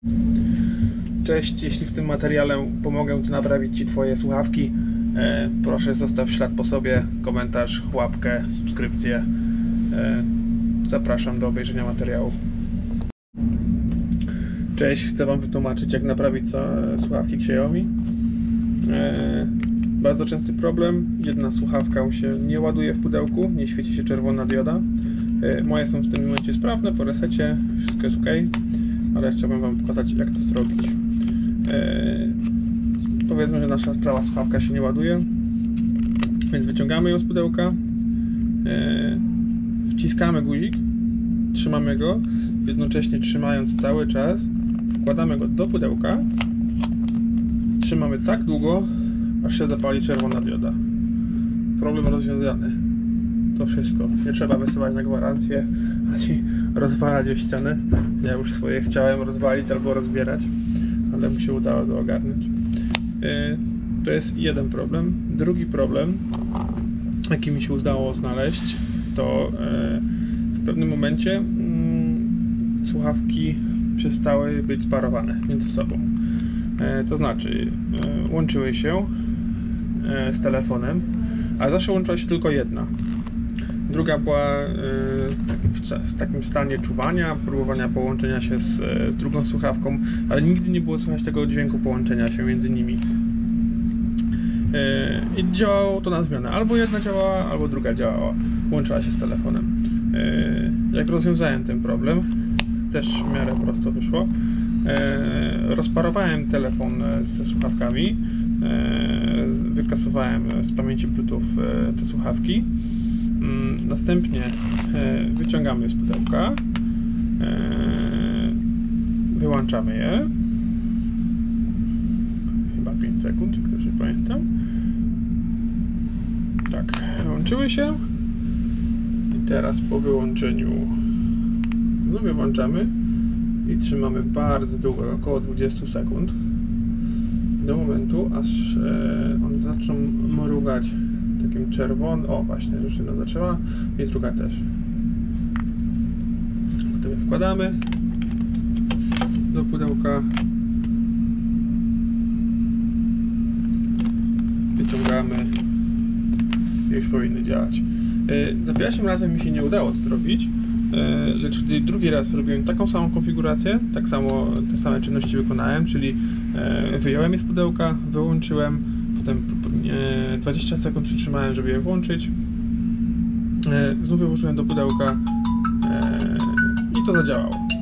Cześć, jeśli w tym materiale pomogę Ci naprawić Ci Twoje słuchawki, proszę zostaw ślad po sobie, komentarz, łapkę, subskrypcję. Zapraszam do obejrzenia materiału. Cześć, chcę Wam wytłumaczyć, jak naprawić słuchawki Xiaomi. Bardzo częsty problem, jedna słuchawka mu się nie ładuje w pudełku, nie świeci się czerwona dioda. Moje są w tym momencie sprawne, po resecie wszystko jest ok, ale chciałbym Wam pokazać, jak to zrobić. Powiedzmy, że nasza prawa słuchawka się nie ładuje, więc wyciągamy ją z pudełka, wciskamy guzik, trzymamy go, jednocześnie trzymając cały czas, wkładamy go do pudełka, trzymamy tak długo, aż się zapali czerwona dioda. Problem rozwiązany. To wszystko. Nie trzeba wysyłać na gwarancję, ani rozwalać o ścianę. Ja już swoje chciałem rozwalić albo rozbierać, ale mi się udało to ogarnąć. To jest jeden problem. Drugi problem, jaki mi się udało znaleźć, to w pewnym momencie słuchawki przestały być sparowane między sobą. To znaczy łączyły się z telefonem, a zawsze łączyła się tylko jedna. Druga była w takim stanie czuwania, próbowania połączenia się z drugą słuchawką, ale nigdy nie było słychać tego dźwięku połączenia się między nimi. I działało to na zmianę. Albo jedna działała, albo druga działała. Łączyła się z telefonem. Jak rozwiązałem ten problem, też w miarę prosto wyszło. Rozparowałem telefon ze słuchawkami, wykasowałem z pamięci Bluetooth te słuchawki. Następnie wyciągamy je z pudełka, wyłączamy je, chyba 5 sekund, jak dobrze pamiętam. Tak, wyłączyły się i teraz po wyłączeniu znowu włączamy i trzymamy bardzo długo, około 20 sekund, do momentu, aż one zaczną mrugać takim czerwonym. O, właśnie, już jedna zaczęła i druga też. Potem je wkładamy do pudełka, wyciągamy i już powinny działać. Za pierwszym razem mi się nie udało to zrobić, lecz gdy drugi raz zrobiłem taką samą konfigurację, tak samo te same czynności wykonałem, czyli wyjąłem je z pudełka, wyłączyłem, potem 20 sekund przytrzymałem, żeby je włączyć, znów je włożyłem do pudełka i to zadziałało.